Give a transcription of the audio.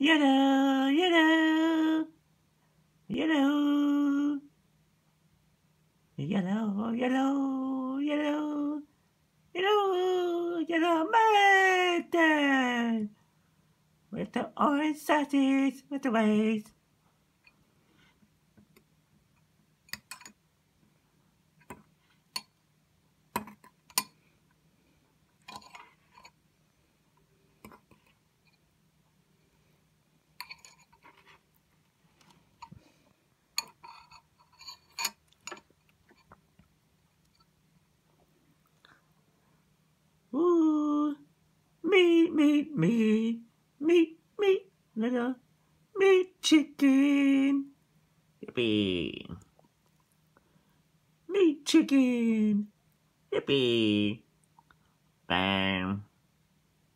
Yellow, yellow, yellow, yellow, yellow, yellow, yellow, yellow mountain with the orange sausage with the waves. Ooh, meat, meat, meat, meat, meat, little meat chicken. Yippee. Meat chicken. Yippee. Bang.